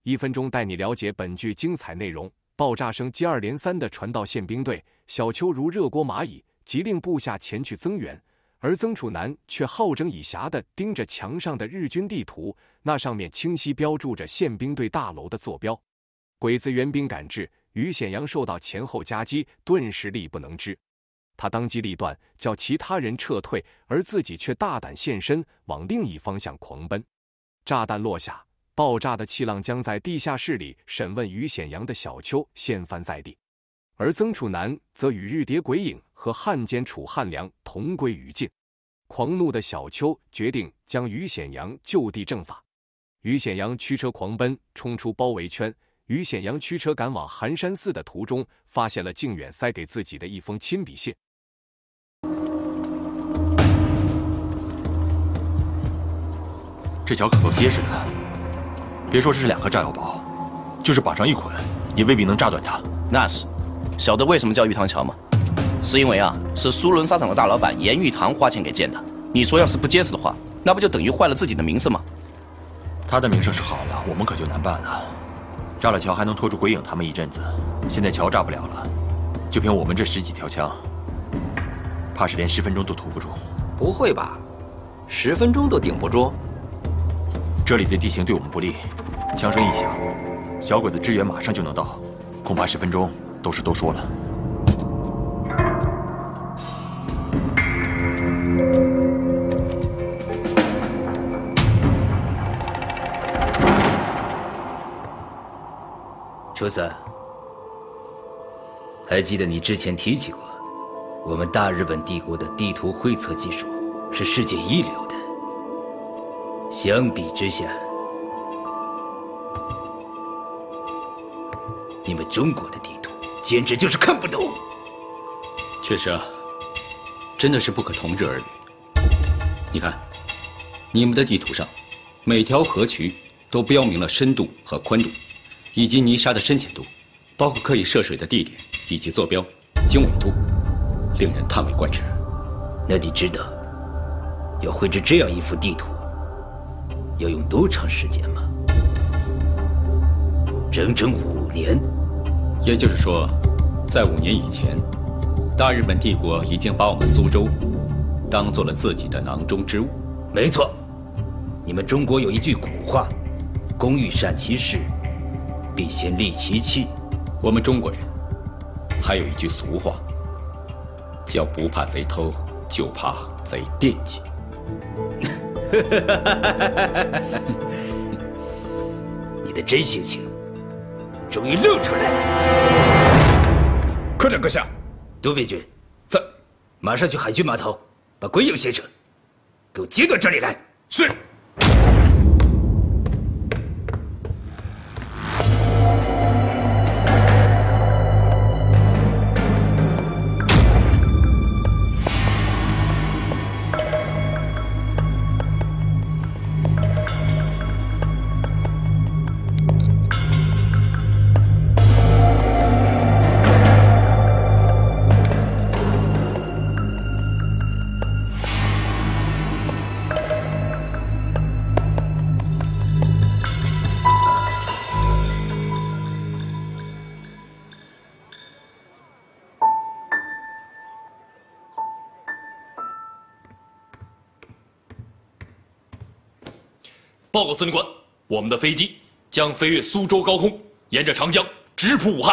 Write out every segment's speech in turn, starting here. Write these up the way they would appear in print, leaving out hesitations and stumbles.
1分钟带你了解本剧精彩内容。爆炸声接二连三地传到宪兵队，小秋如热锅蚂蚁，急令部下前去增援。而曾楚南却好整以暇地盯着墙上的日军地图，那上面清晰标注着宪兵队大楼的坐标。鬼子援兵赶至，于显阳受到前后夹击，顿时力不能支。他当机立断，叫其他人撤退，而自己却大胆现身，往另一方向狂奔。炸弹落下，爆炸的气浪将在地下室里审问于显阳的小秋掀翻在地，而曾楚南则与日谍鬼影和汉奸楚汉良同归于尽。狂怒的小秋决定将于显阳就地正法。于显阳驱车狂奔，冲出包围圈。于显阳驱车赶往寒山寺的途中，发现了靖远塞给自己的一封亲笔信。 这桥可够结实的，别说这是2颗炸药包，就是绑上一捆，也未必能炸断它。 那是，晓得为什么叫玉堂桥吗？是因为是苏伦纱厂的大老板严玉堂花钱给建的。你说要是不结实的话，那不就等于坏了自己的名声吗？ 他的名声是好了，我们可就难办了。炸了桥还能拖住鬼影他们一阵子，现在桥炸不了了，就凭我们这10几条枪，怕是连10分钟都拖不住。 不会吧？10分钟都顶不住？ 这里的地形对我们不利，枪声一响，小鬼子支援马上就能到，恐怕10分钟都是多说了。 初三，还记得你之前提起过，我们大日本帝国的地图绘测技术是世界一流的。相比之下，你们中国的地图简直就是看不懂。 确实啊，真的是不可同日而语。你看，你们的地图上，每条河渠都标明了深度和宽度，以及泥沙的深浅度，包括可以涉水的地点以及坐标、经纬度，令人叹为观止。 那你知道，要绘制这样一幅地图，要用多长时间吗？整整5年。 也就是说，在5年以前，大日本帝国已经把我们苏州当做了自己的囊中之物。 没错，你们中国有一句古话：“工欲善其事，必先利其器。” 我们中国人还有一句俗话，叫“不怕贼偷，就怕贼惦记”。 你的真性情终于露出来了。 科长阁下， 督边军在， 马上去海军码头，把鬼影先生给我接到这里来。 是。 报告司令官，我们的飞机将飞越苏州高空，沿着长江直扑武汉。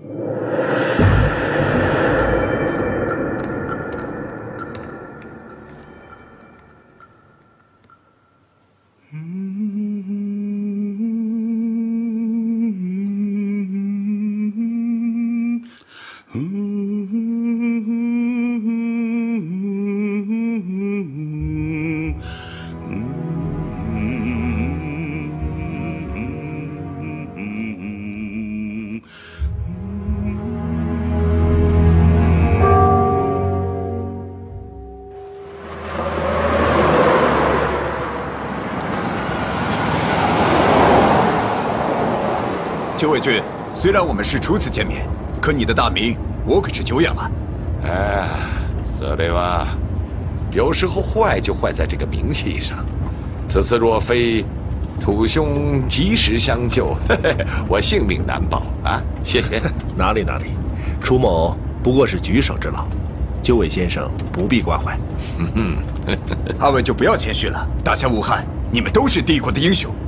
邱卫军，虽然我们是初次见面，可你的大名我可是久仰了。 哎，司令啊，有时候坏就坏在这个名气上。此次若非楚兄及时相救，我性命难保啊！谢谢。 哪里，楚某不过是举手之劳，九尾先生不必挂怀。 二位就不要谦虚了，打下武汉，你们都是帝国的英雄。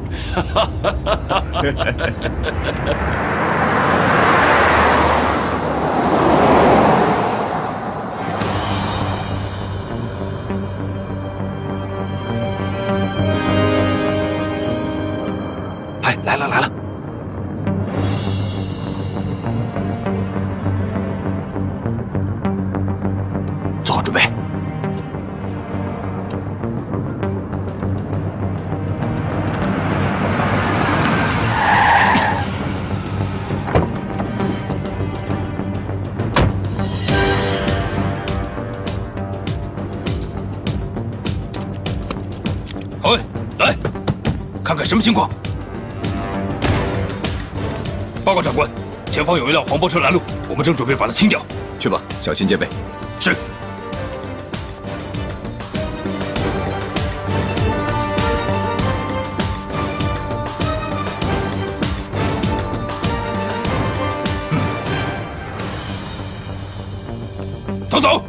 哎，来了！ 做好准备。 好，来，看看什么情况。报告长官，前方有一辆黄包车拦路，我们正准备把它清掉。 去吧，小心戒备。 是。逃走！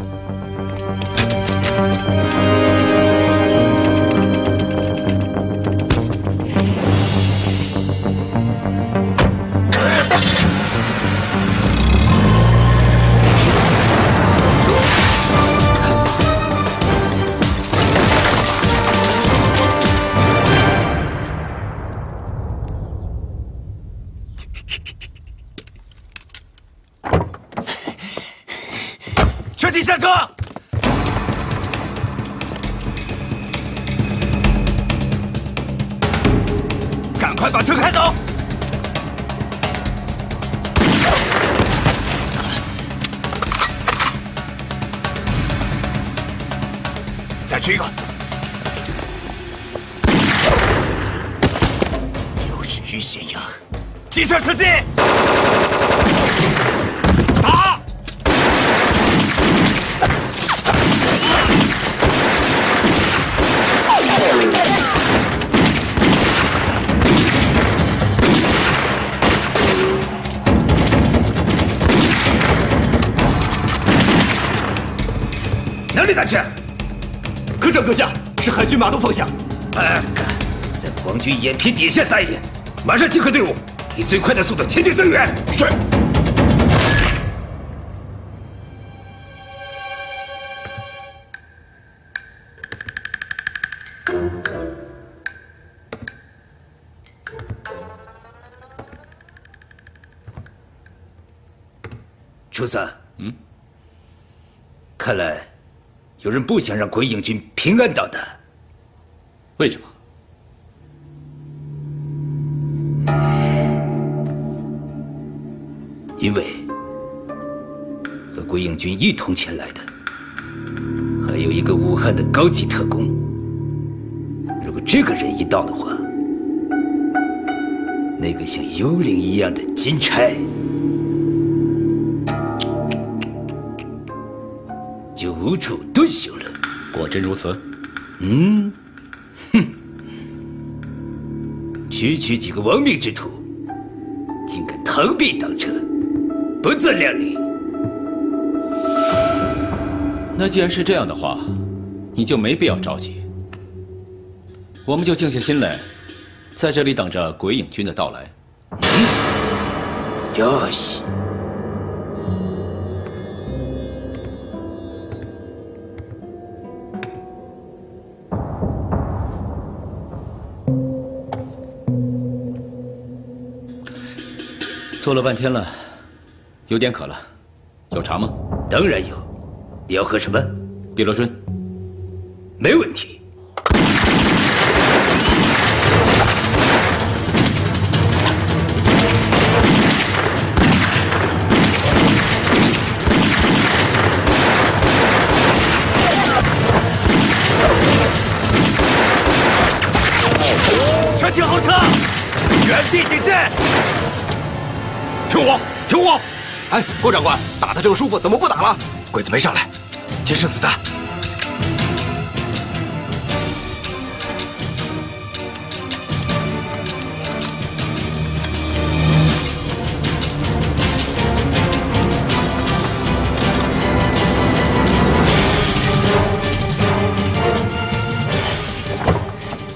全体下车！赶快把车开走！再去一个！又是于咸阳，击杀射击！打！ 哪里敢去？科长阁下，是海军马路方向。 哎，在皇军眼皮底下撒野，马上集合队伍，以最快的速度前进增援。 是。 楚桑，看来有人不想让鬼影军平安到达。 为什么？ 因为和鬼影军一同前来的，还有一个武汉的高级特工。如果这个人一到的话，那个像幽灵一样的金钗就无处遁形了。 果真如此？ 区区几个亡命之徒，竟敢螳臂挡车，不自量力。 那既然是这样的话，你就没必要着急，我们就静下心来，在这里等着鬼影军的到来。 よし。 坐了半天了，有点渴了，有茶吗？ 当然有。你要喝什么？ 碧螺春。 没问题。 全体后撤，原地挺进。 听我，听我！哎，郭长官，打得这么舒服，怎么不打了？ 鬼子没上来，节省子弹。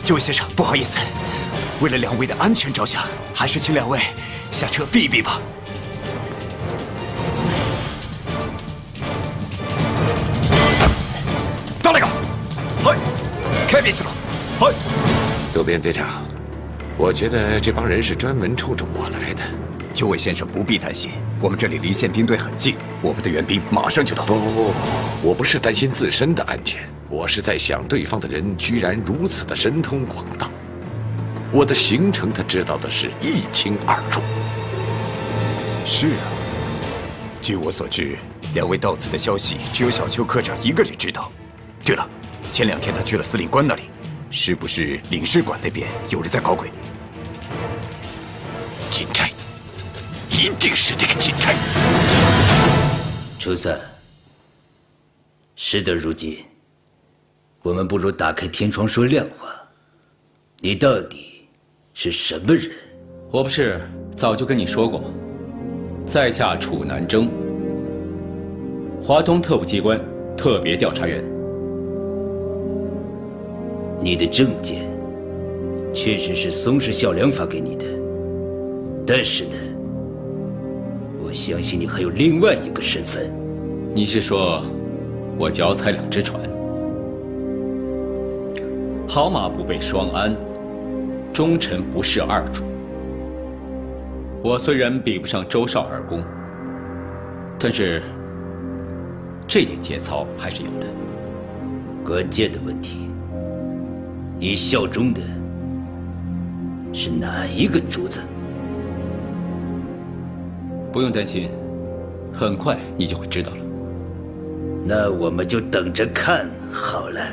这位先生，不好意思，为了2位的安全着想，还是请2位下车避一避吧。到那个，嗨，开闭死了，嗨。 渡边队长，我觉得这帮人是专门冲着我来的。 九尾先生不必担心，我们这里离宪兵队很近，我们的援兵马上就到。 不，我不是担心自身的安全，我是在想对方的人居然如此的神通广大，我的行程他知道的是一清二楚。 是啊，据我所知，2位到此的消息只有小丘科长一个人知道。对了，前2天他去了司令官那里，是不是领事馆那边有人在搞鬼？ 金钗，一定是那个金钗。 初三，事到如今，我们不如打开天窗说亮话。你到底是什么人？ 我不是早就跟你说过吗？在下楚南征，华东特务机关特别调查员。 你的证件确实是松氏孝良发给你的，但是呢，我相信你还有另外一个身份。 你是说，我脚踩2只船，好马不被双鞍，忠臣不事二主。我虽然比不上周少二公，但是这点节操还是有的。 关键的问题，你效忠的是哪一个主子？ 不用担心，很快你就会知道了。 那我们就等着看好了。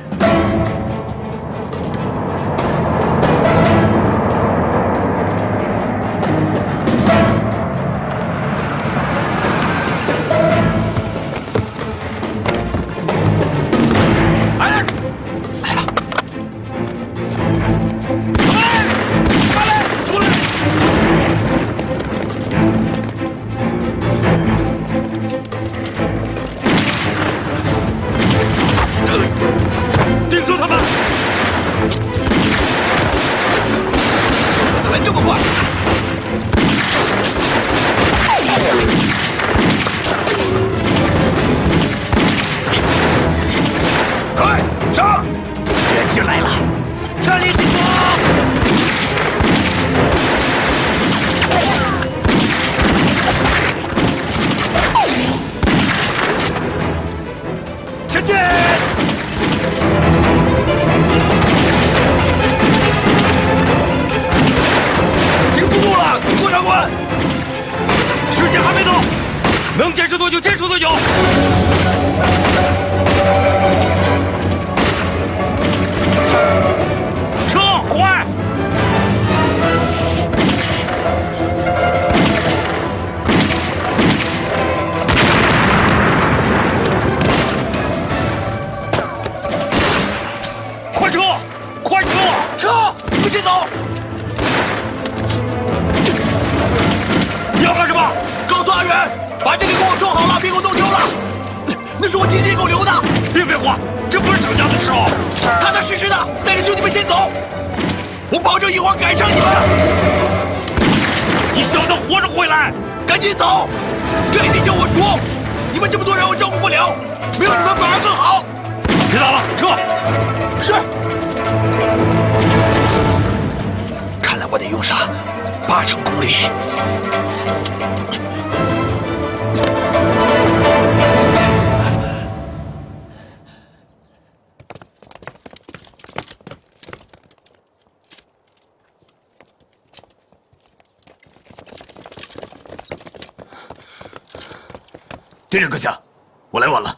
队长阁下，我来晚了。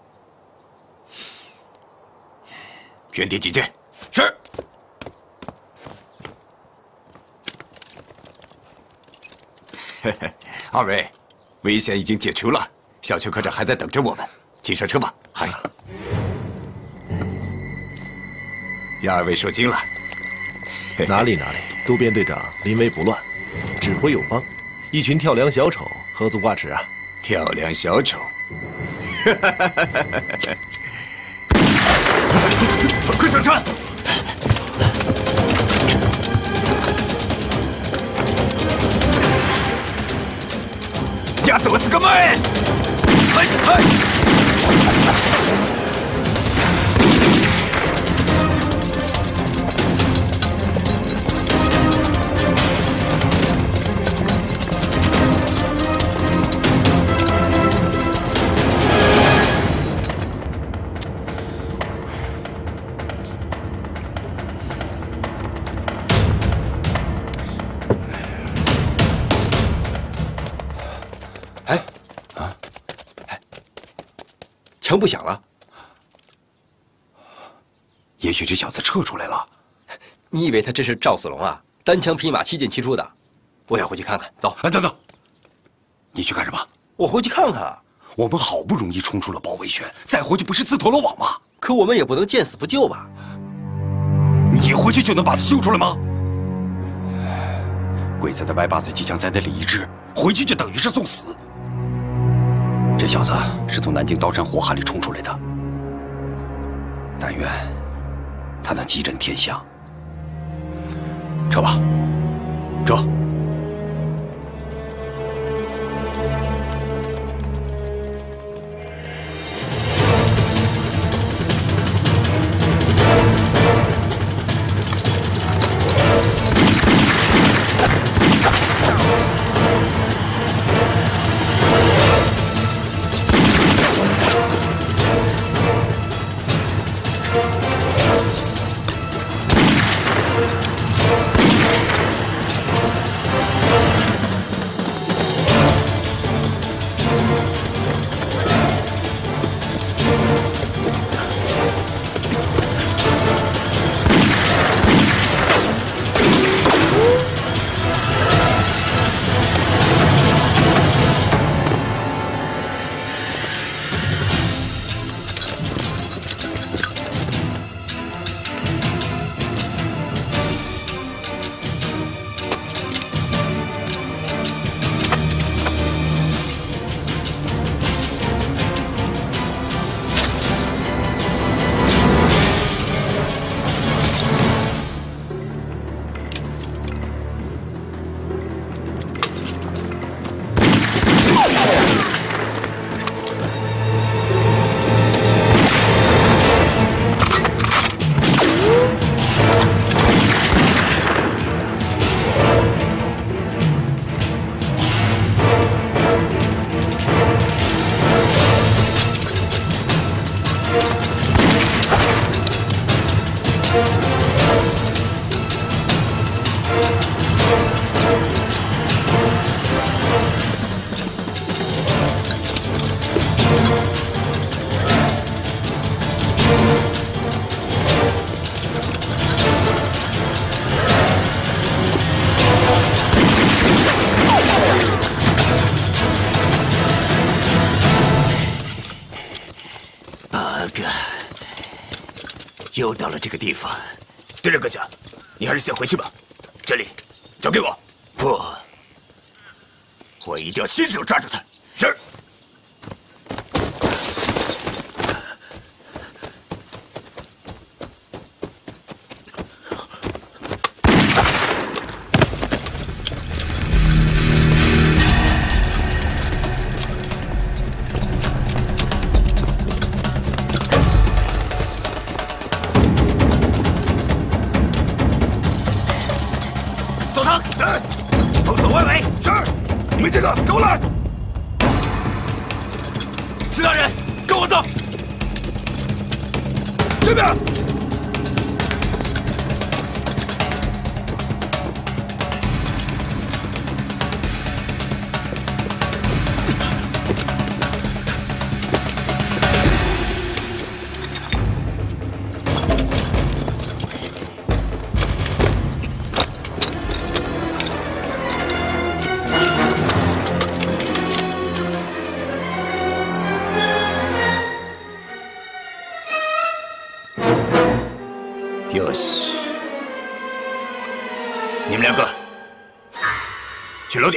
原地警戒。是。2位，危险已经解除了，小邱科长还在等着我们，请上车吧。嗨。让2位受惊了。 哪里，渡边队长临危不乱，指挥有方，一群跳梁小丑何足挂齿啊！ 跳梁小丑，快上船！ 家都是个妹！嘿，嘿！ 枪不响了， 也许这小子撤出来了。 你以为他这是赵子龙啊？单枪匹马，7进7出的。我要回去看看。走。 等等，你去干什么？ 我回去看看。 我们好不容易冲出了包围圈，再回去不是自投罗网吗？ 可我们也不能见死不救吧？ 你回去就能把他救出来吗？鬼子的歪把子机枪在那里一支，回去就等于是送死。这小子是从南京刀山火海里冲出来的，但愿他能继任天下。撤吧，撤。 又到了这个地方，队长阁下，你还是先回去吧。这里交给我。不，我一定要亲手抓住他。是。你们两个去楼顶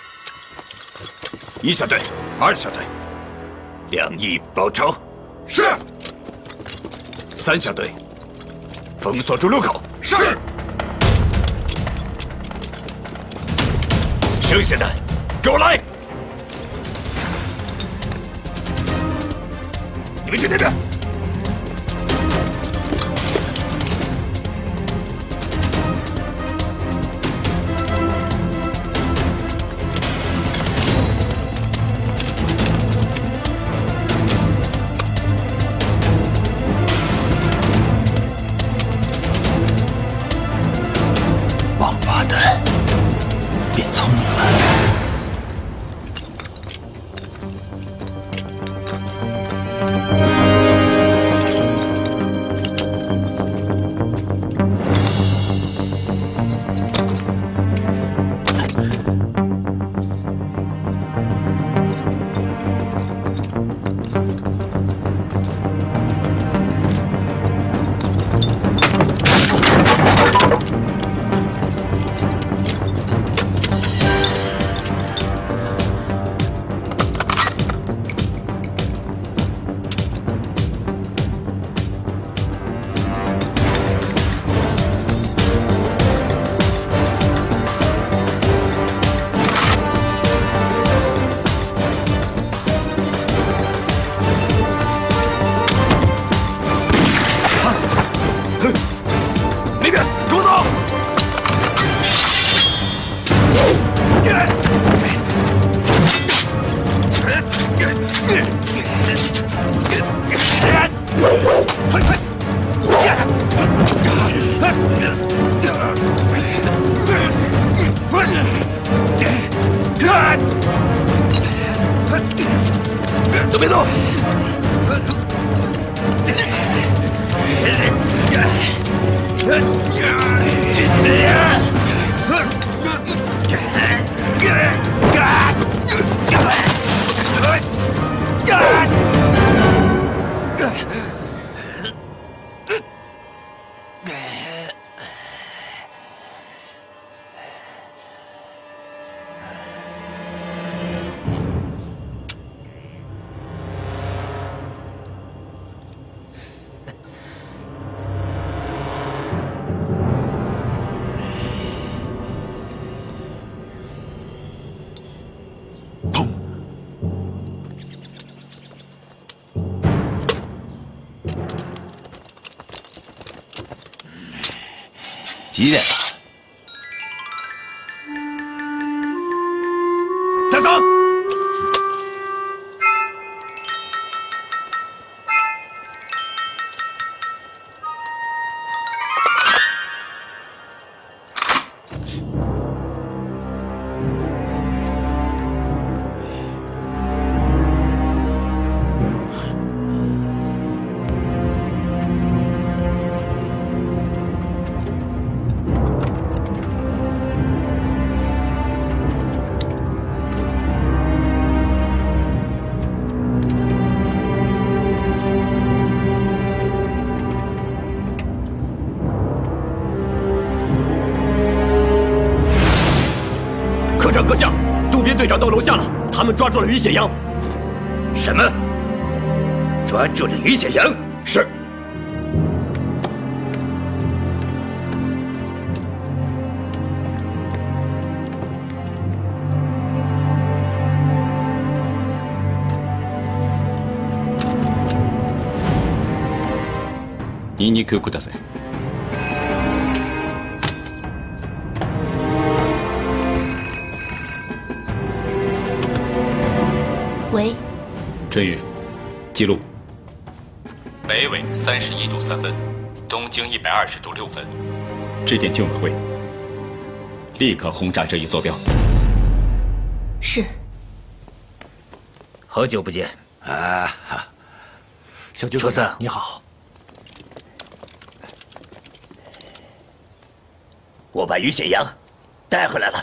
，1小队、2小队，2翼包抄。是。3小队封锁住路口。是。剩下的给我来。 你们去那边。 王八蛋，变聪明了。 都别动！谁呀？ 几点了？ 站岗！ 阁下，渡边队长到楼下了，他们抓住了于显阳。 什么？抓住了于显阳？ 是。 ニンニクください。 喂， 春雨，记录。 北纬31度3分，东经120度6分。 致电军委会，立刻轰炸这一坐标。 是。 好久不见啊！小军说三， 你好。 我把于显阳带回来了。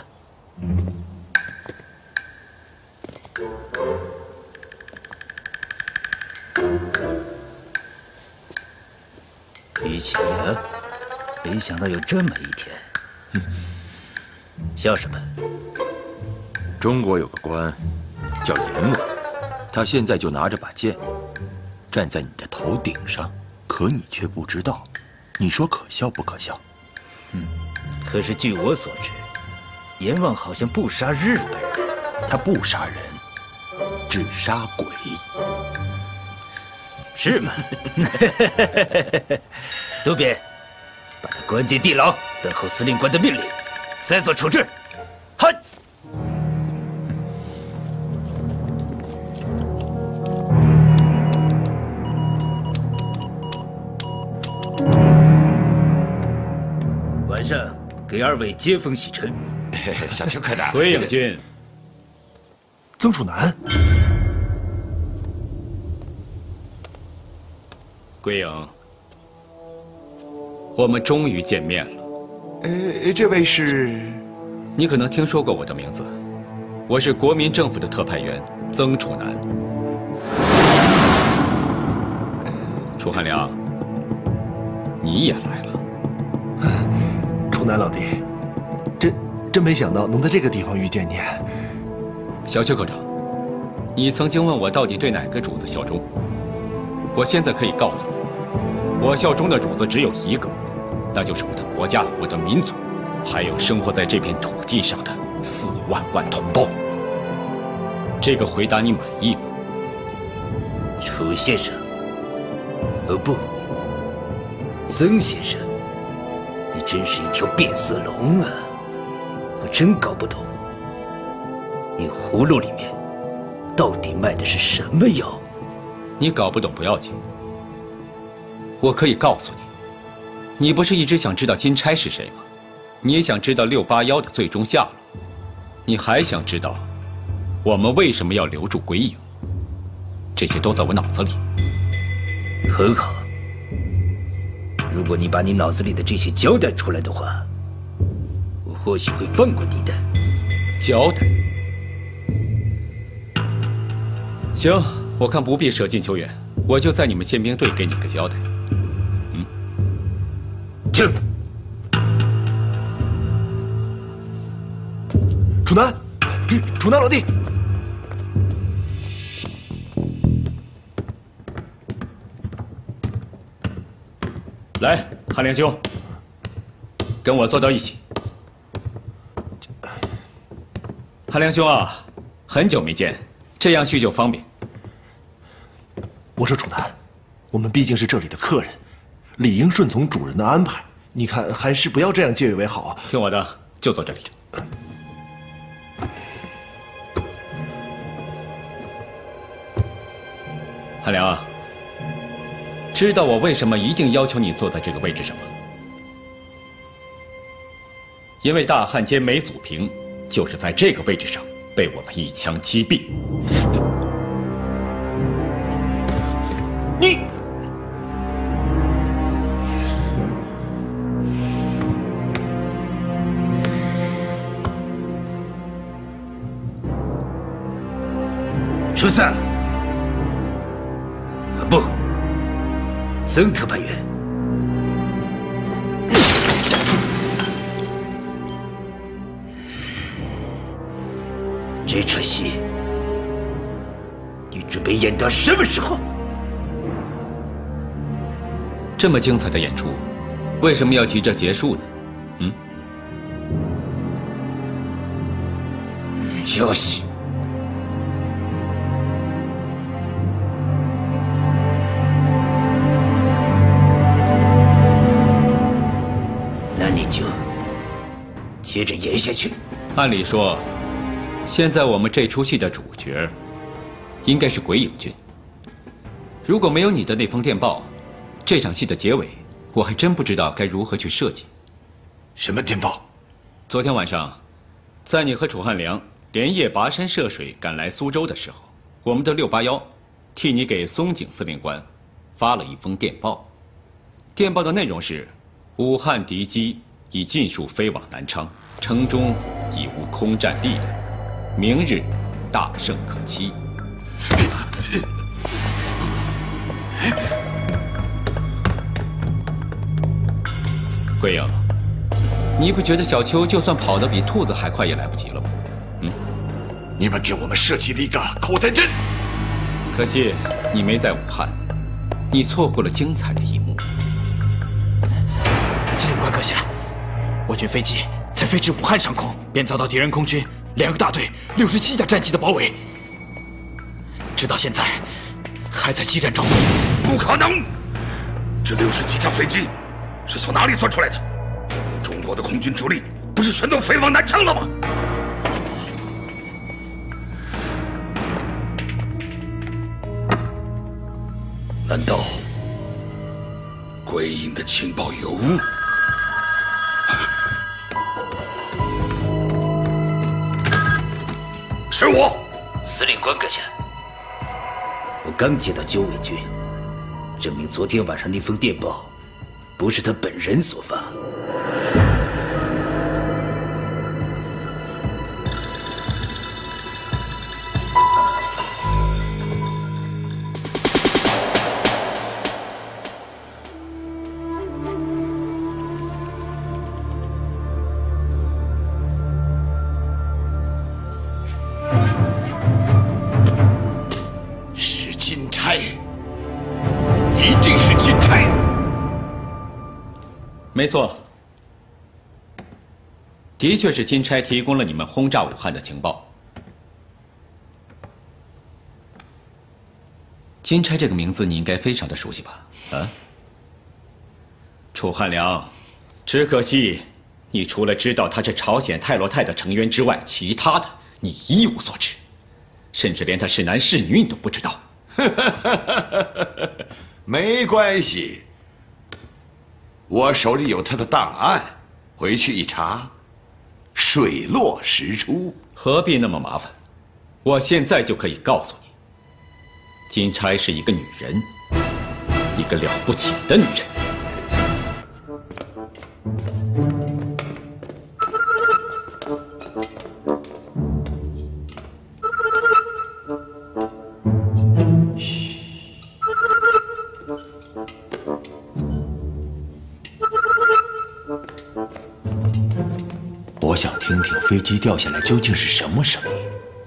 于显阳，没想到有这么一天。笑什么？ 中国有个官叫阎王，他现在就拿着把剑，站在你的头顶上，可你却不知道。你说可笑不可笑？ 可是据我所知，阎王好像不杀日本人， 他不杀人，只杀鬼。 是吗？渡边，把他关进地牢，等候司令官的命令，再做处置。嗨！晚上给2位接风洗尘。 小邱科长， 鬼影君， 曾楚南， 鬼影，我们终于见面了。 这位是？ 你可能听说过我的名字，我是国民政府的特派员曾楚南。楚汉良，你也来了。 楚南老弟，真没想到能在这个地方遇见你。 小邱科长，你曾经问我到底对哪个主子效忠？我现在可以告诉你，我效忠的主子只有一个，那就是我的国家、我的民族，还有生活在这片土地上的4万万同胞。这个回答你满意吗？ 楚先生，哦不，曾先生，你真是一条变色龙啊！我真搞不懂，你葫芦里面到底卖的是什么药？ 你搞不懂不要紧，我可以告诉你，你不是一直想知道金钗是谁吗？你也想知道681的最终下落，你还想知道我们为什么要留住鬼影？这些都在我脑子里。 很好，如果你把你脑子里的这些交代出来的话，我或许会放过你的。 交代？行，我看不必舍近求远，我就在你们宪兵队给你个交代。 听， 楚南，楚南老弟， 来，汉良兄，跟我坐到一起。汉良兄啊，很久没见，这样叙旧方便。 我说楚南，我们毕竟是这里的客人，理应顺从主人的安排。你看，还是不要这样结为好啊！ 听我的，就坐这里。汉良啊，知道我为什么一定要求你坐在这个位置上吗？因为大汉奸梅祖平就是在这个位置上被我们一枪击毙。 你， 楚三，不，曾特派员，这场戏你准备演到什么时候？ 这么精彩的演出，为什么要急着结束呢？ 消息。那你就接着演下去。 按理说，现在我们这出戏的主角应该是鬼影君。如果没有你的那封电报，这场戏的结尾，我还真不知道该如何去设计。 什么电报？ 昨天晚上，在你和楚汉良连夜跋山涉水赶来苏州的时候，我们的681替你给松井司令官发了一封电报。电报的内容是：武汉敌机已尽数飞往南昌，城中已无空战力量，明日大胜可期。鬼影，你不觉得小邱就算跑得比兔子还快也来不及了吗？ 你们给我们设计了一个口袋阵， 可惜你没在武汉，你错过了精彩的一幕。 司令官阁下，我军飞机才飞至武汉上空，便遭到敌人空军2个大队67架战机的包围，直到现在还在激战中。 不可能！这60几架飞机是从哪里钻出来的？中国的空军主力不是全都飞往南昌了吗？难道鬼影的情报有误？是我， 司令官阁下，我刚接到纠卫军，证明昨天晚上那封电报不是他本人所发。 没错，的确是金钗提供了你们轰炸武汉的情报。金钗这个名字你应该非常的熟悉吧？啊，楚汉良，只可惜你除了知道他是朝鲜泰罗泰的成员之外，其他的你一无所知，甚至连他是男是女你都不知道。 没关系。我手里有他的档案，回去一查，水落石出。 何必那么麻烦？我现在就可以告诉你，金钗是一个女人，一个了不起的女人。 我想听听飞机掉下来究竟是什么声音。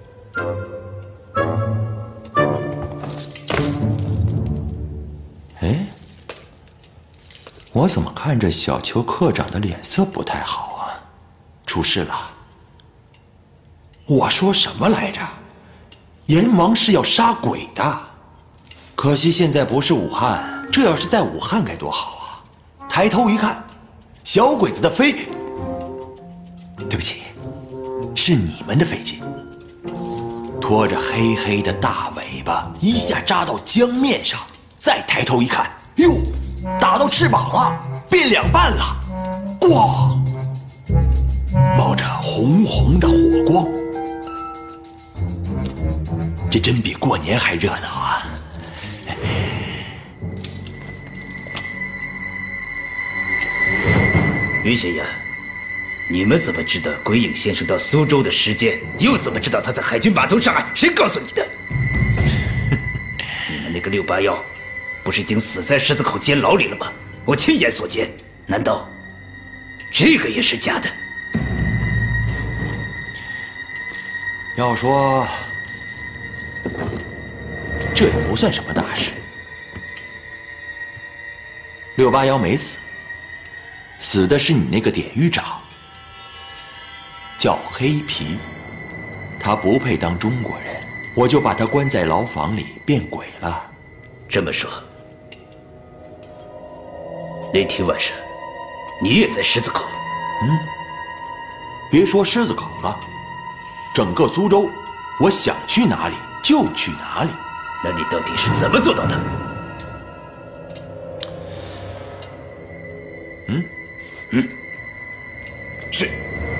哎，我怎么看着小邱科长的脸色不太好啊？出事了？我说什么来着？阎王是要杀鬼的，可惜现在不是武汉，这要是在武汉该多好啊！抬头一看，小鬼子的飞。对不起，是你们的飞机，拖着黑黑的大尾巴，一下扎到江面上，再抬头一看，哟，打到翅膀了，变两半了，咣，冒着红红的火光，这真比过年还热闹啊！ 于先生，你们怎么知道鬼影先生到苏州的时间？又怎么知道他在海军码头上岸？谁告诉你的？你们那个681，不是已经死在狮子口监牢里了吗？我亲眼所见，难道这个也是假的？ 要说，这也不算什么大事。681没死，死的是你那个典狱长。叫黑皮，他不配当中国人，我就把他关在牢房里变鬼了。 这么说，那天晚上你也在狮子口？ 别说狮子口了，整个苏州，我想去哪里就去哪里。 那你到底是怎么做到的？是。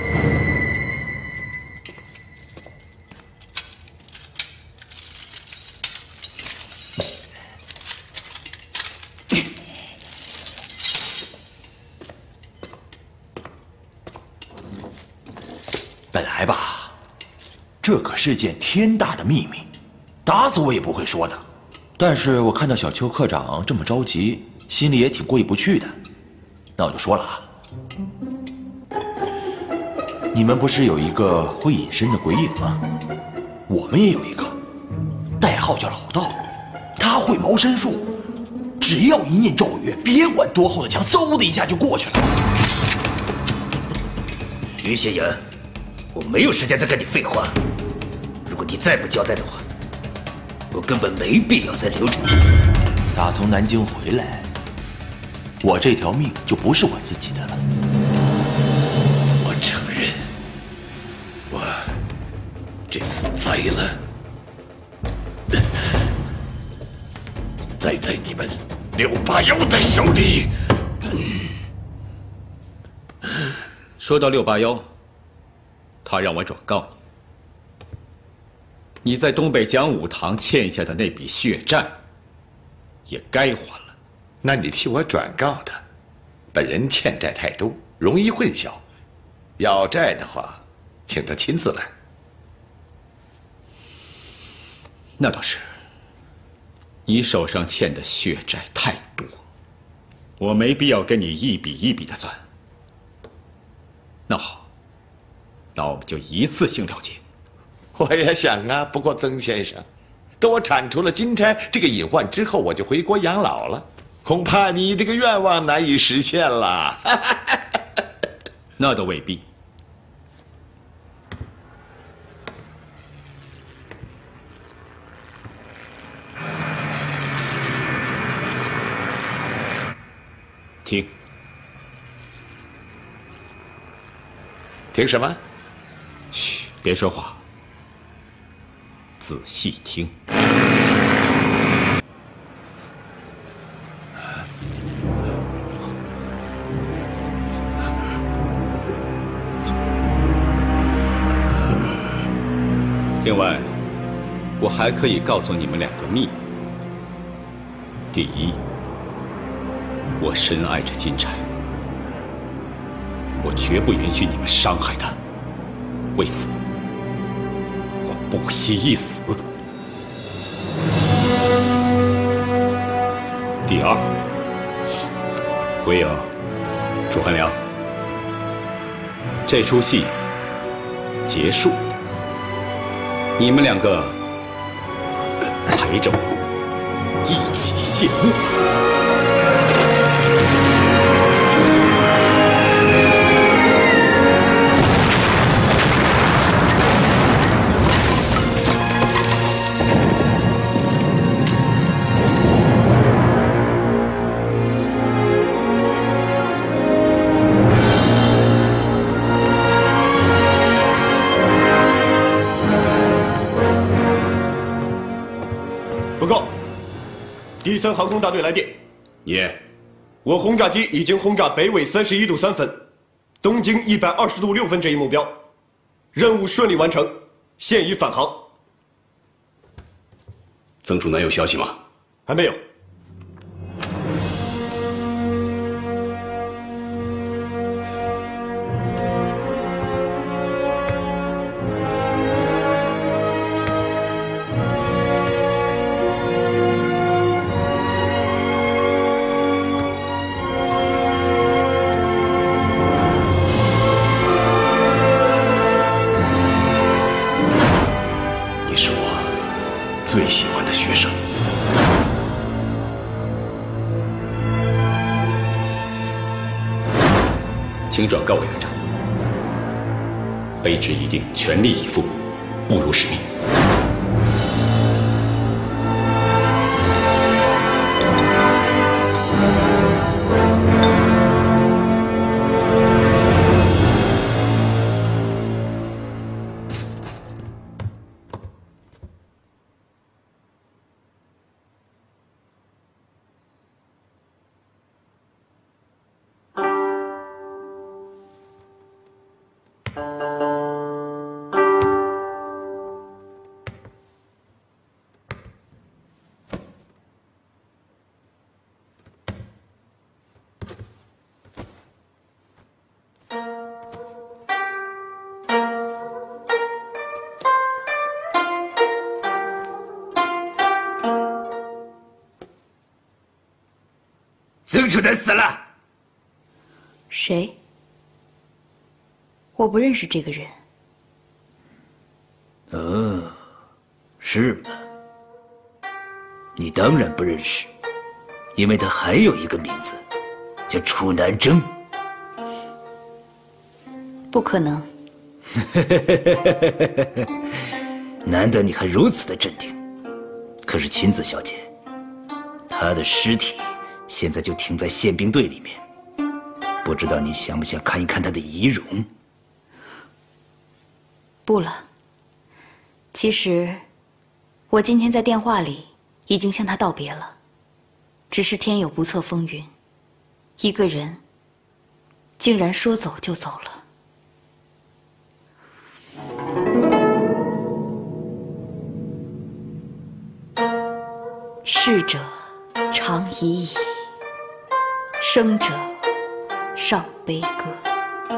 本来吧，这可是件天大的秘密，打死我也不会说的。但是我看到小邱科长这么着急，心里也挺过意不去的，那我就说了啊。你们不是有一个会隐身的鬼影吗？我们也有一个，代号叫老道，他会毛身术，只要一念咒语，别管多厚的墙，嗖的一下就过去了。 于先生，我没有时间再跟你废话。如果你再不交代的话，我根本没必要再留着你。 打从南京回来，我这条命就不是我自己的了。 我承认，我这次栽了，栽在你们681的手里。 说到681，他让我转告你，你在东北讲武堂欠下的那笔血债，也该还了。 那你替我转告他，本人欠债太多，容易混淆。要债的话，请他亲自来。 那倒是，你手上欠的血债太多，我没必要跟你一笔一笔的算。那好，那我们就一次性了结。 我也想啊，不过曾先生，等我铲除了金钗这个隐患之后，我就回国养老了，恐怕你这个愿望难以实现了。 那倒未必。听。 听什么？ 嘘，别说话，仔细听。另外，我还可以告诉你们2个秘密。第一，我深爱着金钗。我绝不允许你们伤害她，为此，我不惜一死。第二，鬼影、楚汉良，这出戏结束，你们2个陪着我一起谢幕吧。 第3航空大队来电， 耶！ 我轰炸机已经轰炸北纬31度3分，东经120度6分这一目标，任务顺利完成，现已返航。 曾楚南有消息吗？ 还没有。 最喜欢的学生， 请转告委员长，卑职一定全力以赴，不辱使命。 曾楚南死了。 谁？我不认识这个人。 哦，是吗？你当然不认识，因为他还有一个名字，叫楚南征。 不可能。 难得你还如此的镇定。可是秦子小姐，她他的尸体现在就停在宪兵队里面，不知道你想不想看一看他的遗容？ 不了。其实，我今天在电话里已经向他道别了，只是天有不测风云，一个人竟然说走就走了。逝者长已矣，生者尚悲歌。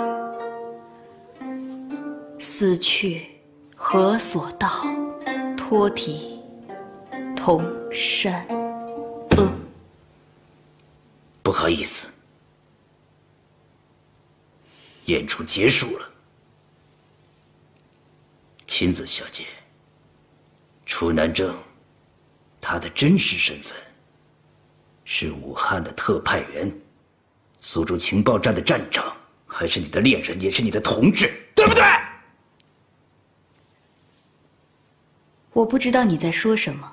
死去何所道？托题同山阿。 不好意思，演出结束了。青子小姐，楚南正，他的真实身份是武汉的特派员，苏州情报站的站长，还是你的恋人，也是你的同志，对不对？ 我不知道你在说什么。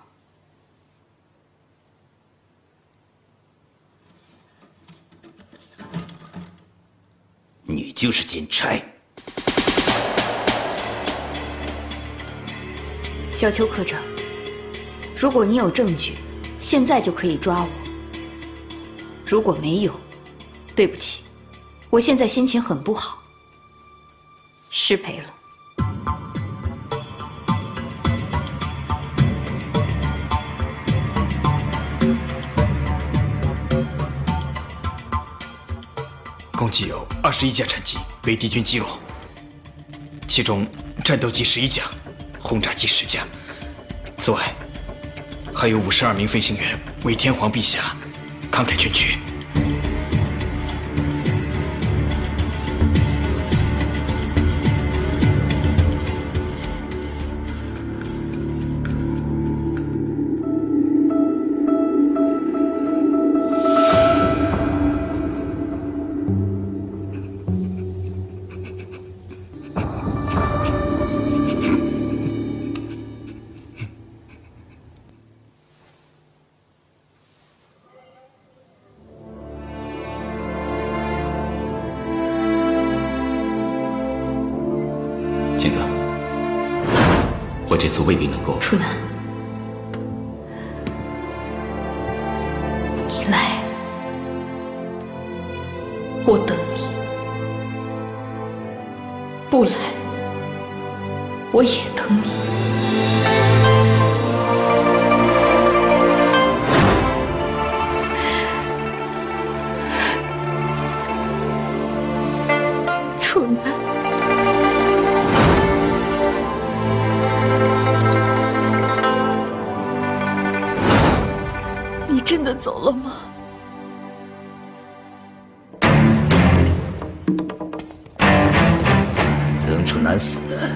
你就是金钗。 小邱科长，如果你有证据，现在就可以抓我。如果没有，对不起，我现在心情很不好，失陪了。 共计有21架战机被敌军击落，其中战斗机11架，轰炸机10架。此外，还有52名飞行员为天皇陛下慷慨捐躯。 青子，我这次未必能够。 楚南，你来，我等你；不来，我也等你。楚南。真的走了吗？ 曾楚南死了，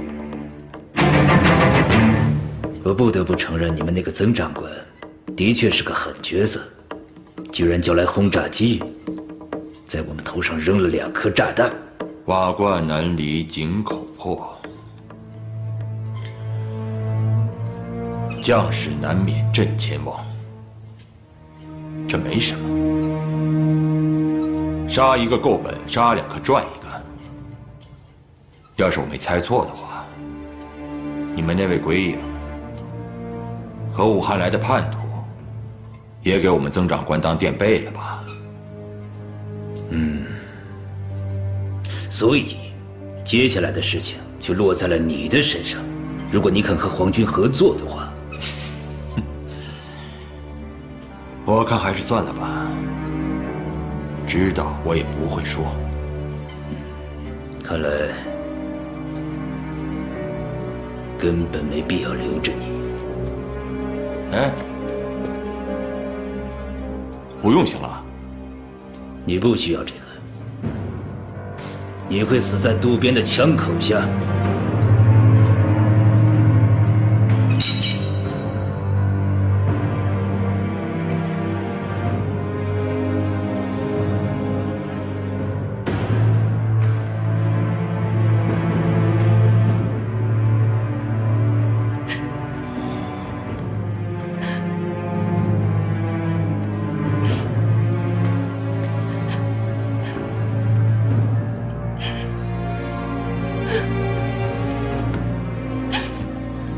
我不得不承认，你们那个曾长官的确是个狠角色，居然叫来轰炸机，在我们头上扔了2颗炸弹。 瓦罐难离井口破，将士难免阵前亡。这没什么，杀一个够本，杀2个赚1个。要是我没猜错的话，你们那位鬼影和武汉来的叛徒，也给我们曾长官当垫背了吧？ 所以，接下来的事情就落在了你的身上。如果你肯和皇军合作的话， 我看还是算了吧。知道我也不会说。 看来根本没必要留着你。 哎，不用行了。 你不需要这个，你会死在渡边的枪口下。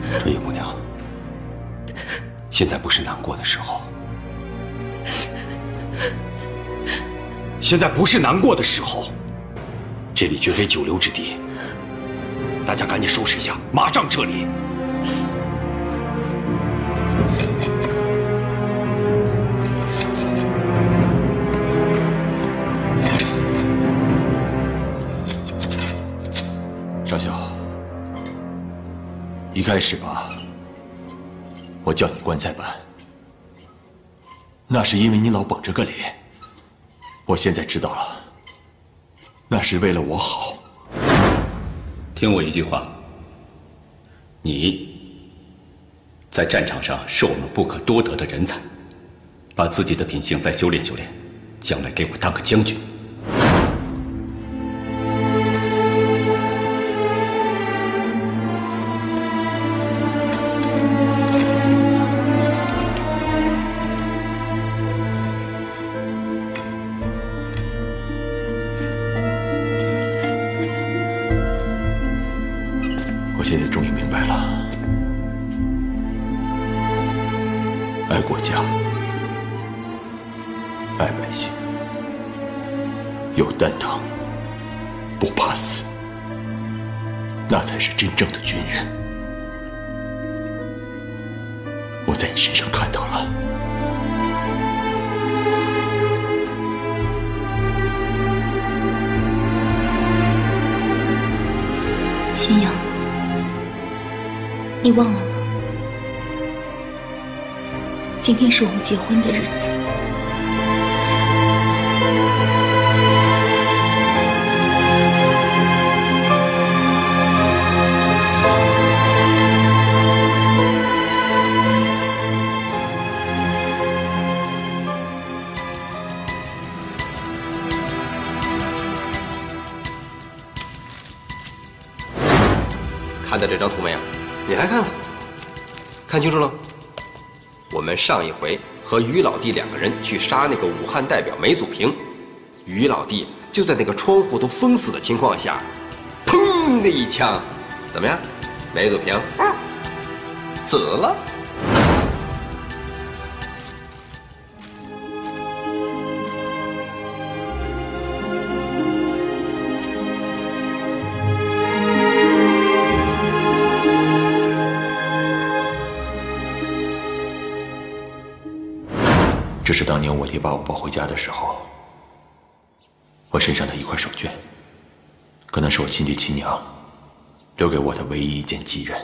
春雨姑娘，现在不是难过的时候。现在不是难过的时候，这里绝非久留之地。大家赶紧收拾一下，马上撤离。 少校，一开始吧，我叫你棺材板，那是因为你老绷着个脸。我现在知道了，那是为了我好。 听我一句话，你在战场上是我们不可多得的人才，把自己的品性再修炼修炼，将来给我当个将军。 我现在终于明白了，爱国家，爱百姓，有担当，不怕死，那才是真正的军人。我在你身上看到了。 新阳，你忘了吗？今天是我们结婚的日子。 看到这张图没有？你来看看，看清楚了。我们上一回和于老弟两个人去杀那个武汉代表梅祖平，于老弟就在那个窗户都封死的情况下，砰的一枪，怎么样？梅祖平死了。 这是当年我爹把我抱回家的时候，我身上的一块手绢，可能是我亲爹亲娘留给我的唯一一件继任。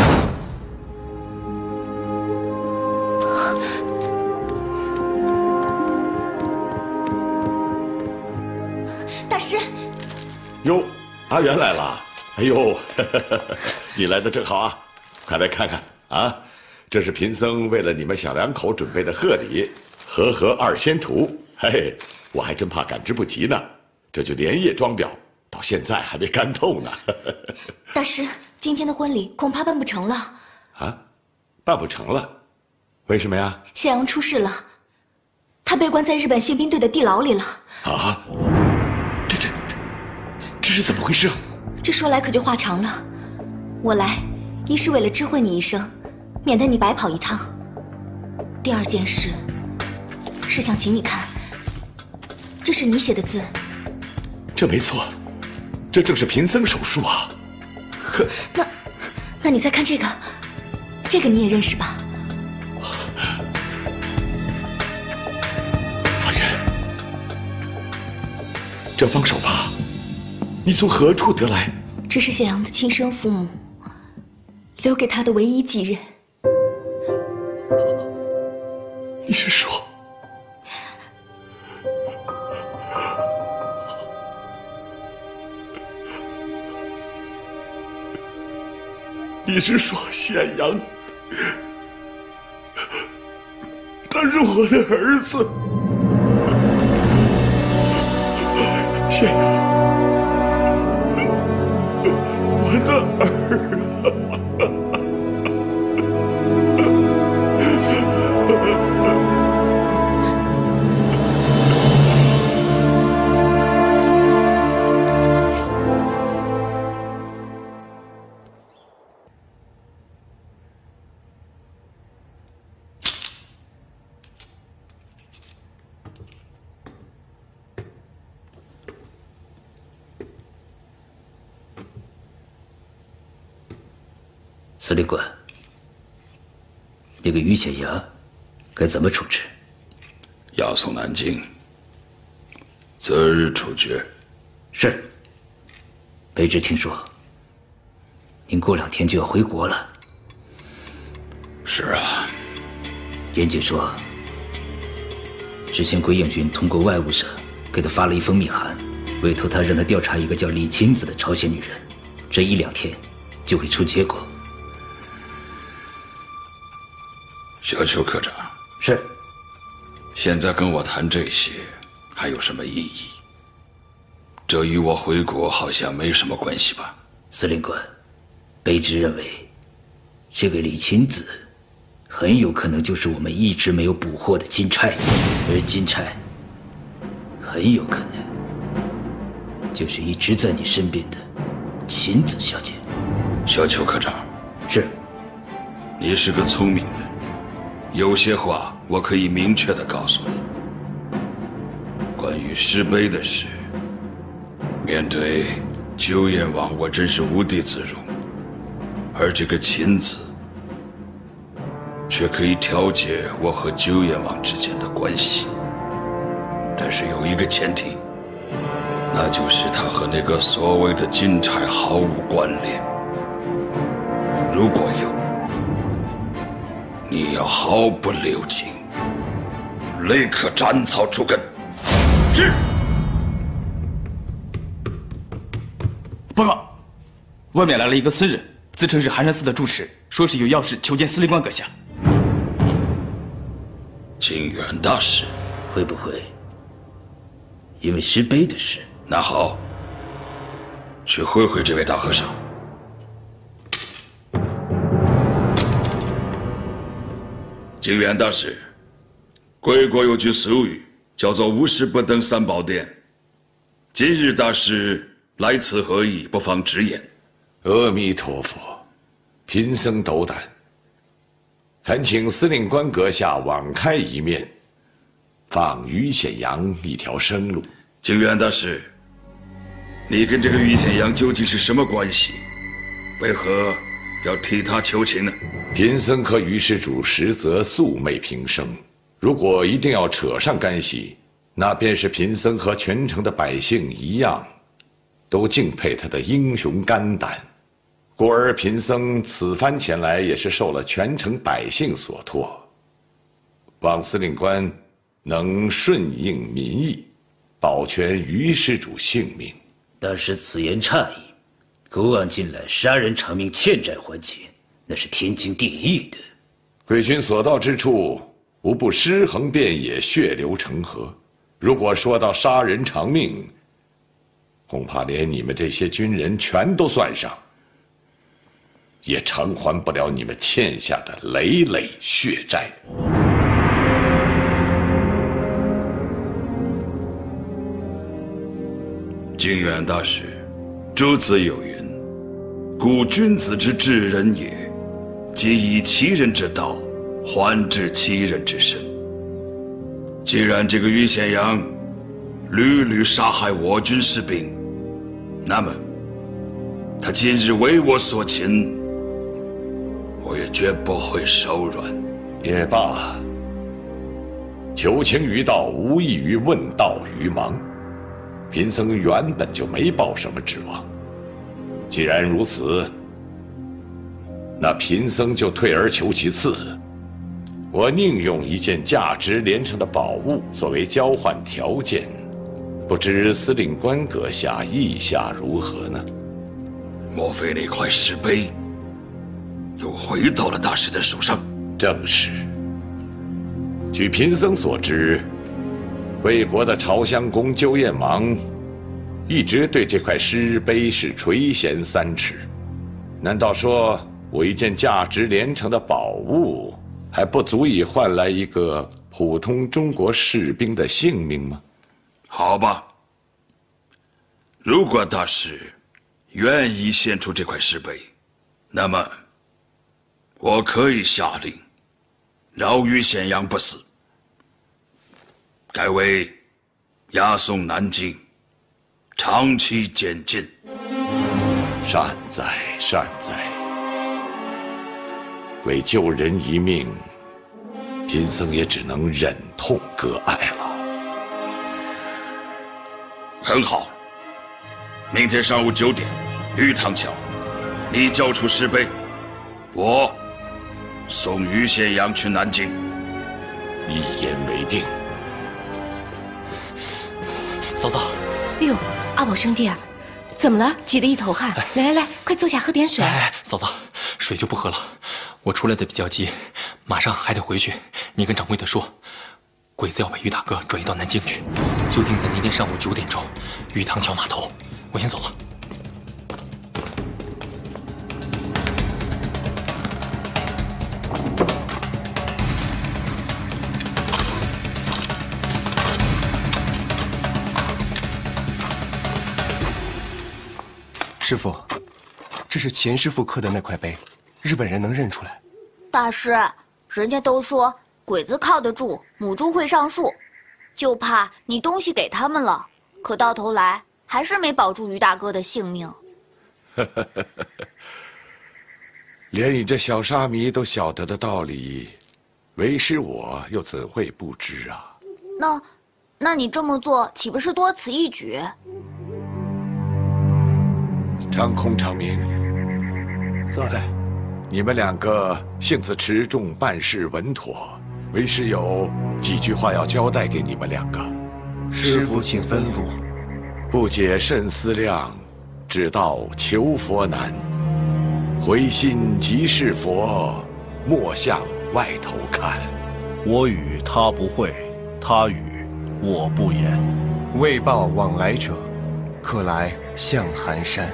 大师， 哟，阿元来了！哎呦，你来的正好啊，快来看看啊！这是贫僧为了你们小两口准备的贺礼。和合二仙图，嘿嘿，我还真怕赶之不及呢，这就连夜装裱，到现在还没干透呢。 大师，今天的婚礼恐怕办不成了。 啊，办不成了？为什么呀？ 谢阳出事了，他被关在日本宪兵队的地牢里了。 啊，这是怎么回事？ 这说来可就话长了。我来，一是为了知会你一声，免得你白跑一趟；第二件事。是想请你看，这是你写的字。 这没错，这正是贫僧手书啊。可那你再看这个，这个你也认识吧？ 阿元，这方手帕，你从何处得来？ 这是谢阳的亲生父母留给他的唯一继任。 你是说？你是说咸阳，他是我的儿子？咸阳，我的儿。 司令官，那个于显阳该怎么处置？ 押送南京，择日处决。 是。卑职听说，您过2天就要回国了。 是啊。 严警说，之前鬼影军通过外务省给他发了一封密函，委托他让他调查一个叫李钦子的朝鲜女人，这1、2天就会出结果。 小邱科长。 是。 现在跟我谈这些还有什么意义？这与我回国好像没什么关系吧？ 司令官，卑职认为，这个李钦子很有可能就是我们一直没有捕获的金钗，而金钗很有可能就是一直在你身边的芹子小姐。 小邱科长。 是。 你是个聪明人，有些话我可以明确地告诉你。关于石碑的事，面对鸠燕王，我真是无地自容，而这个芹子却可以调节我和鸠燕王之间的关系。但是有一个前提，那就是他和那个所谓的金钗毫无关联。如果有，你要毫不留情，立刻斩草除根。是。 报告，外面来了一个僧人，自称是寒山寺的住持，说是有要事求见司令官阁下。 靖远大师， 会不会因为石碑的事？ 那好，去会会这位大和尚。靖远大师，贵国有句俗语，叫做无事不登三宝殿。今日大师来此何意？不妨直言。 阿弥陀佛，贫僧斗胆，恳请司令官阁下网开一面，放于显阳一条生路。 靖远大师，你跟这个于显阳究竟是什么关系？为何要替他求情呢？ 贫僧和于施主实则素昧平生，如果一定要扯上干系，那便是贫僧和全城的百姓一样，都敬佩他的英雄肝胆。故而贫僧此番前来，也是受了全城百姓所托，望司令官能顺应民意，保全于施主性命。 但是此言差矣，国王近来杀人偿命，欠债还钱，那是天经地义的。 贵军所到之处，无不尸横遍野，血流成河。如果说到杀人偿命，恐怕连你们这些军人全都算上，也偿还不了你们欠下的累累血债。 靖远大师，诸子有云：故君子之治人也，即以其人之道，还治其人之身。既然这个于显阳屡屡杀害我军士兵，那么他今日为我所擒，我也绝不会手软。 也罢，求情于道，无异于问道于盲。贫僧原本就没抱什么指望，既然如此，那贫僧就退而求其次。我宁用一件价值连城的宝物作为交换条件，不知司令官阁下意下如何呢？ 莫非那块石碑又回到了大师的手上？ 正是。据贫僧所知，魏国的朝襄公鸠燕王一直对这块石碑是垂涎3尺。难道说我一件价值连城的宝物还不足以换来一个普通中国士兵的性命吗？ 好吧，如果大师愿意献出这块石碑，那么我可以下令饶于显阳不死，改为押送南京，长期监禁。 善哉善哉。 为救人一命，贫僧也只能忍痛割爱了。 很好，明天上午9点，玉堂桥，你交出石碑，我送于显阳去南京。 一言为定。 嫂子， 哎呦，阿宝兄弟啊，怎么了？急得一头汗。来来来，快坐下喝点水。 嫂子，水就不喝了，我出来的比较急，马上还得回去。你跟掌柜的说，鬼子要把于大哥转移到南京去，就定在明天上午9点钟，玉堂桥码头。我先走了。 师傅，这是钱师傅刻的那块碑，日本人能认出来。 大师，人家都说鬼子靠得住，母猪会上树，就怕你东西给他们了，可到头来还是没保住于大哥的性命。 连你这小沙弥都晓得的道理，为师我又怎会不知啊？ 那你这么做岂不是多此一举？ 长空、长明，在。你们2个性子持重，办事稳妥，为师有几句话要交代给你们2个。 师父请吩咐。 不解甚思量，只道求佛难。回心即是佛，莫向外头看。 我与他不会，他与我不言。 为报往来者，可来向寒山。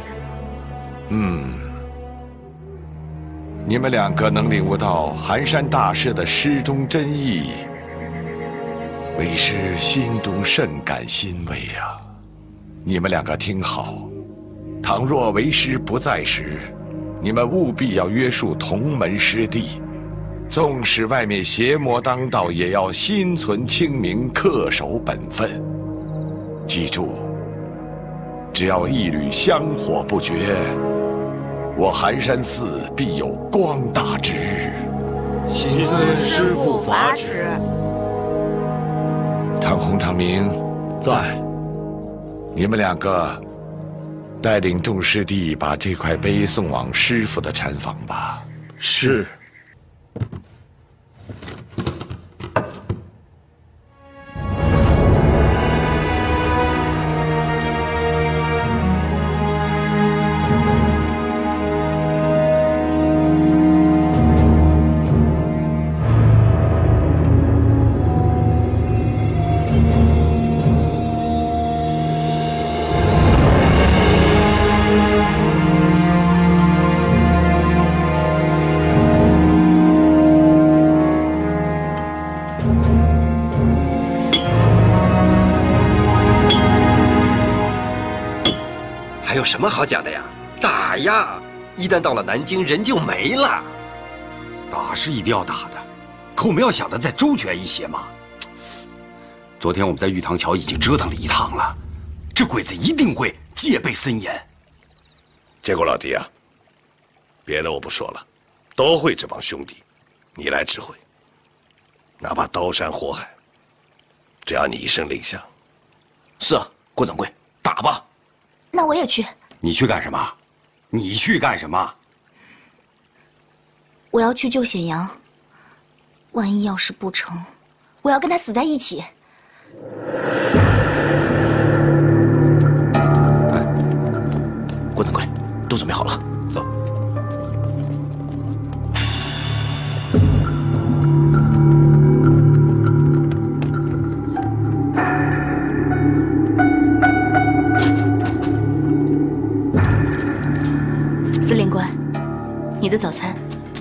你们2个能领悟到寒山大师的诗中真意，为师心中甚感欣慰啊！你们2个听好，倘若为师不在时，你们务必要约束同门师弟，纵使外面邪魔当道，也要心存清明，恪守本分。记住，只要一缕香火不绝，我寒山寺必有光大之日。 谨遵师父法旨。 长空、长明在。 你们2个带领众师弟把这块碑送往师父的禅房吧。 是。 还有什么好讲的呀？打呀！一旦到了南京，人就没了。 打是一定要打的，可我们要想的再周全一些嘛。昨天我们在玉堂桥已经折腾了一趟了，这鬼子一定会戒备森严。 结果老弟啊，别的我不说了，都会这帮兄弟，你来指挥，哪怕刀山火海，只要你一声令下。 是啊，郭掌柜，打吧。 那我也去。 你去干什么？你去干什么？ 我要去救显阳。万一要是不成，我要跟他死在一起。 郭掌柜，都准备好了，走。 司令官，你的早餐。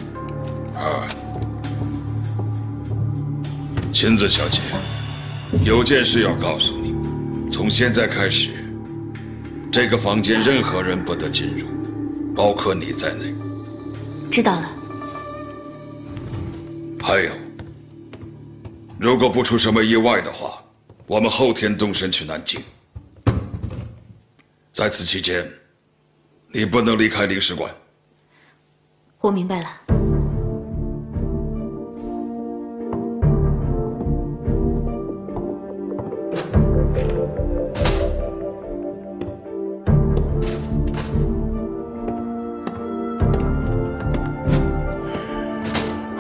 芹子小姐，有件事要告诉你，从现在开始，这个房间任何人不得进入，包括你在内。 知道了。 还有，如果不出什么意外的话，我们后天动身去南京。在此期间，你不能离开领事馆。 我明白了。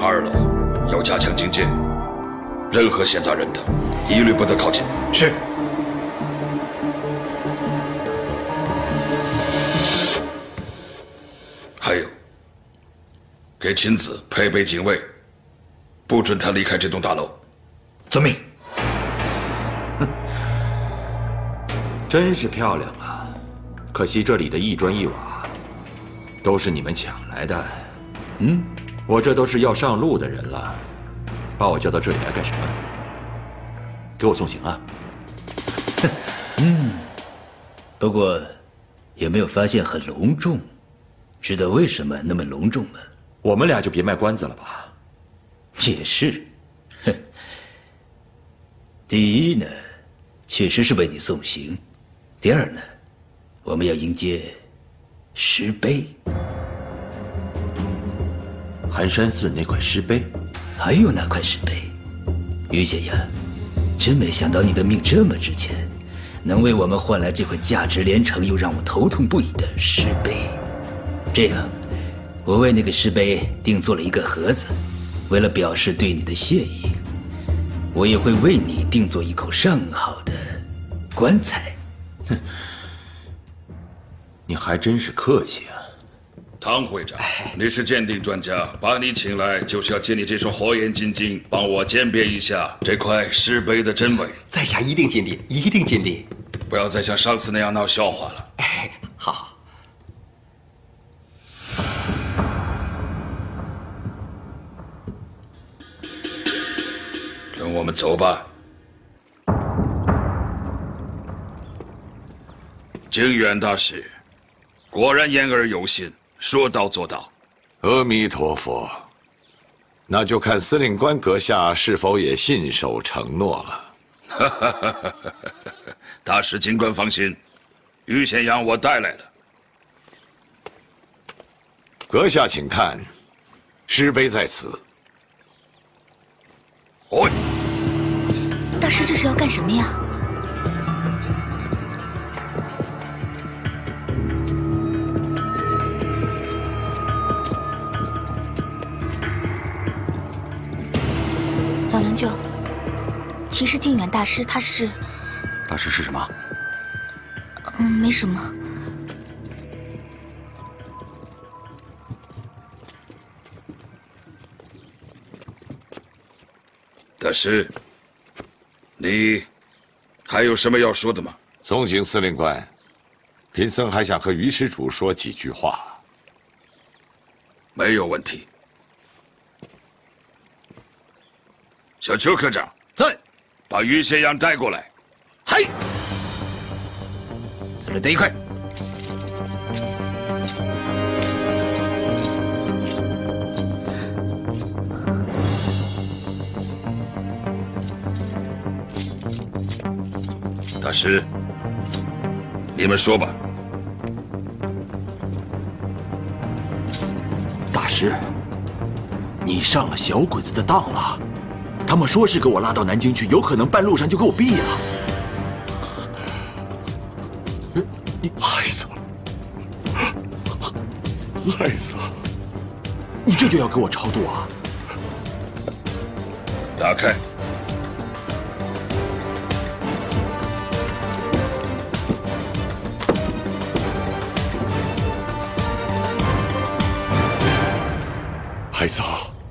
2楼要加强警戒，任何闲杂人等一律不得靠近。 是。 还有，给晴子配备警卫，不准他离开这栋大楼。 遵命。 真是漂亮啊！可惜这里的一砖一瓦都是你们抢来的。我这都是要上路的人了，把我叫到这里来干什么？给我送行啊！ 不过，有没有发现很隆重？知道为什么那么隆重吗？ 我们俩就别卖关子了吧。 也是。第一呢，确实是为你送行；第二呢，我们要迎接石碑。 寒山寺那块石碑， 还有那块石碑，于显阳，真没想到你的命这么值钱，能为我们换来这块价值连城又让我头痛不已的石碑。这样，我为那个石碑定做了一个盒子，为了表示对你的谢意，我也会为你定做一口上好的棺材。 哼，你还真是客气啊。 汤会长，你是鉴定专家，把你请来就是要借你这双火眼金睛，帮我鉴别一下这块石碑的真伪。 在下一定尽力，一定尽力。 不要再像上次那样闹笑话了。 好。 跟我们走吧。靖远大师，果然言而有信。说到做到， 阿弥陀佛。那就看司令官阁下是否也信守承诺了。 大师尽管放心，于显阳我带来了。 阁下请看，石碑在此。 哦， 大师这是要干什么呀？老梁舅，其实靖远大师他是…… 大师是什么？ 没什么。 大师，你还有什么要说的吗？ 送行司令官，贫僧还想和于施主说几句话。 没有问题。小邱科长在， 把于显阳带过来。 嗨，此来得一块。 大师，你们说吧。 大师，你上了小鬼子的当了。他们说是给我拉到南京去，有可能半路上就给我毙了。你孩子，孩子， 你这就要给我超度啊？ 打开。 孩子，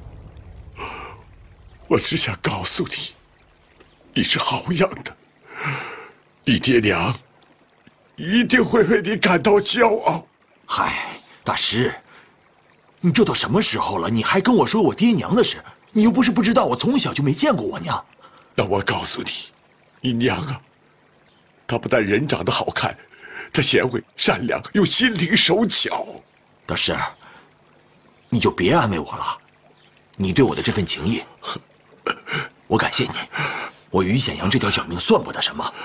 我只想告诉你，你是好样的，你爹娘一定会为你感到骄傲。 嗨，大师，你这都什么时候了，你还跟我说我爹娘的事？你又不是不知道，我从小就没见过我娘。 那我告诉你，你娘啊，她不但人长得好看，她贤惠善良又心灵手巧。 大师，你就别安慰我了，你对我的这份情谊，我感谢你。我于显阳这条小命算不得什么。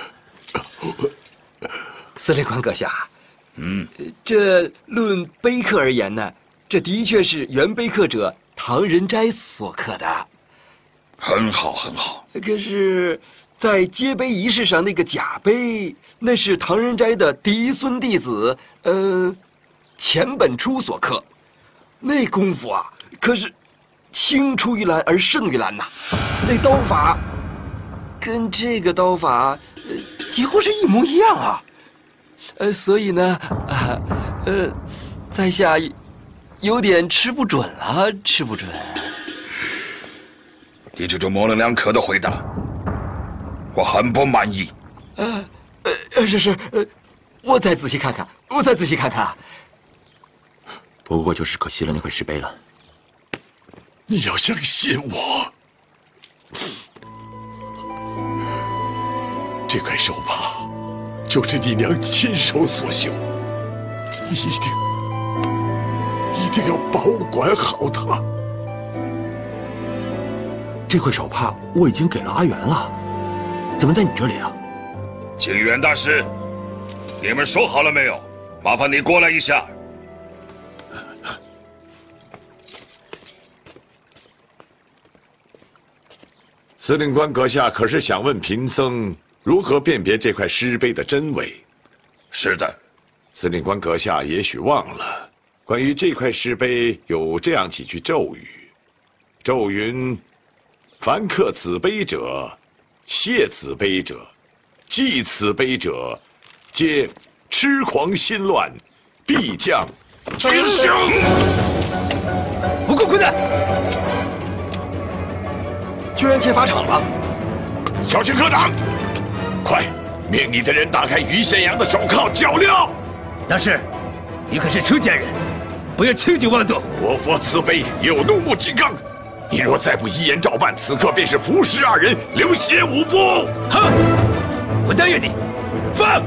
司令官阁下，这论碑刻而言呢，这的确是原碑刻者唐仁斋所刻的。 很好，很好。 可是，在接碑仪式上那个假碑，那是唐仁斋的嫡孙弟子，钱本初所刻。那功夫啊，可是青出于蓝而胜于蓝呐。那刀法跟这个刀法，几乎是一模一样啊。所以呢，在下有点吃不准了，吃不准。 你这种模棱两可的回答，我很不满意。 是，我再仔细看看，我再仔细看看。 不过就是可惜了那块石碑了。 你要相信我，这块手帕就是你娘亲手所绣，你一定要保管好它。 这块手帕我已经给了阿元了，怎么在你这里啊？ 景元大师，你们说好了没有？麻烦你过来一下。 司令官阁下可是想问贫僧如何辨别这块尸碑的真伪？ 是的， 司令官阁下也许忘了，关于这块尸碑有这样几句咒语：咒云，凡刻此碑者，谢此碑者，祭此碑者，皆痴狂心乱，必将军凶。 不够混蛋！居然进法场了！ 小区科长，快命你的人打开于宪阳的手铐脚镣。 大师，你可是出家人，不要轻举妄动。 我佛慈悲，有怒目金刚。你若再不依言照办，此刻便是伏尸2人，流血5步。 哼！我答应你，放！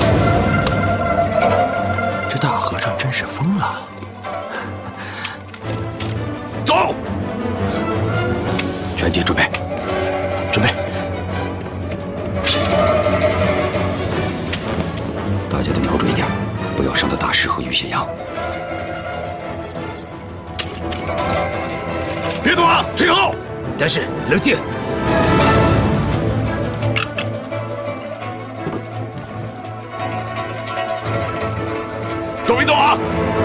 这大和尚真是疯了。 走！ 全体准备，准备！大家都瞄准一点，不要伤到大师和于宪阳。 别动啊！退后！ 大师，冷静！ 都别动啊！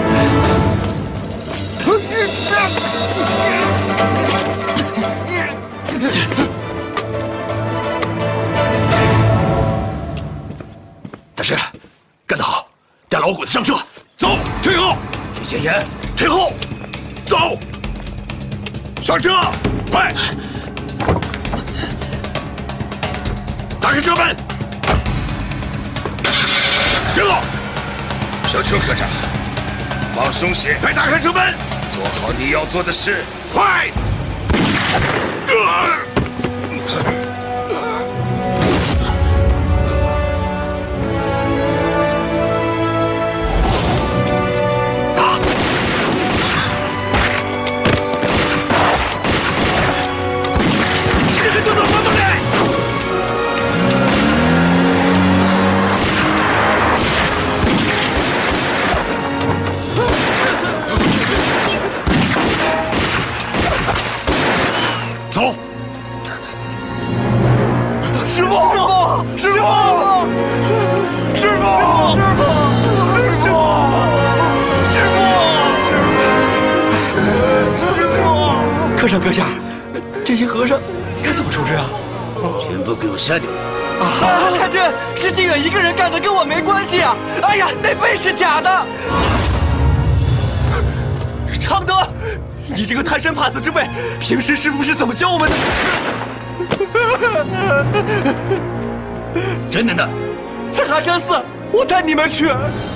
大师，干得好！带老鬼子上车， 走！退后！ 于宪阳， 退后！走！上车！快！打开车门！别动！ 小邱科长，放松些， 快打开车门！ 做好你要做的事， 快！ 科长阁下，这些和尚该怎么处置啊？ 全部给我杀掉！ 啊！太君，是靖远一个人干的，跟我没关系啊！哎呀，那碑是假的！常德，你这个贪生怕死之辈，平时师傅是怎么教我们的？ 真的呢？ 在寒山寺，我带你们去。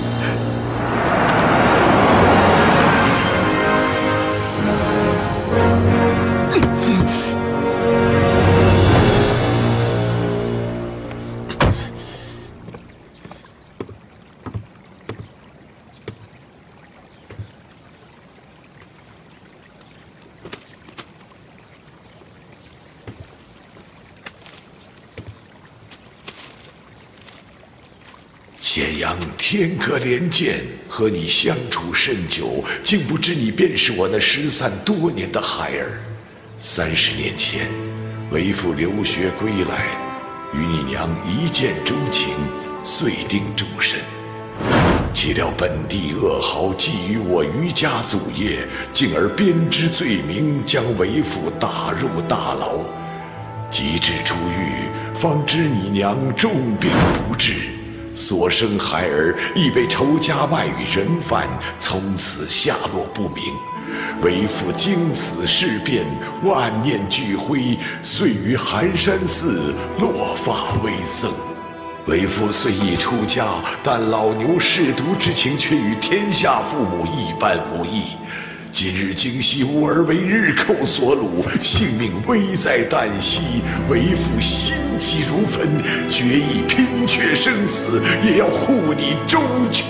显阳天可怜见，和你相处甚久，竟不知你便是我那失散多年的孩儿。30年前，为父留学归来，与你娘一见钟情，遂定终身。 岂料本地恶豪觊觎我余家祖业，进而编织罪名，将为父打入大牢。及至出狱，方知你娘重病不治，所生孩儿亦被仇家卖与人贩，从此下落不明。为父经此事变，万念俱灰，遂于寒山寺落发为僧。为父虽已出家，但老牛舐犊之情却与天下父母一般无异。今日惊悉吾儿为日寇所虏，性命危在旦夕，为父心急如焚，决意拼却生死，也要护你周全。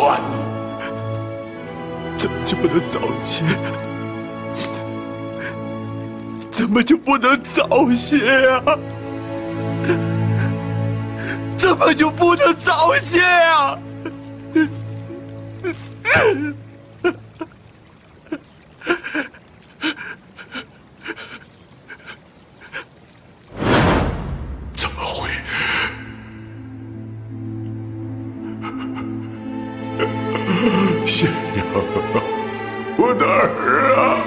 怎么就不能早些？怎么就不能早些啊？怎么就不能早些啊？ 怎么会？仙阳啊，我的儿啊！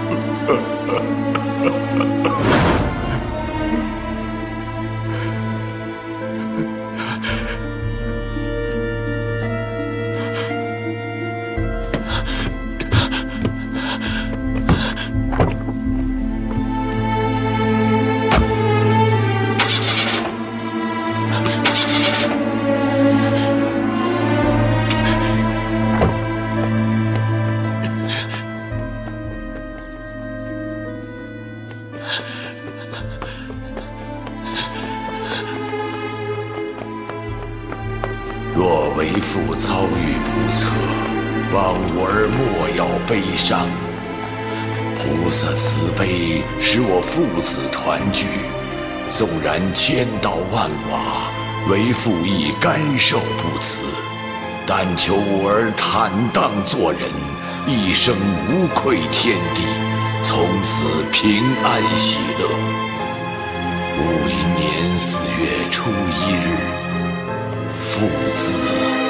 若为父遭遇不测，望吾儿莫要悲伤。菩萨慈悲，使我父子团聚。纵然千刀万剐，为父亦甘受不辞。但求吾儿坦荡做人，一生无愧天地，从此平安喜乐。戊寅年4月初1日。父子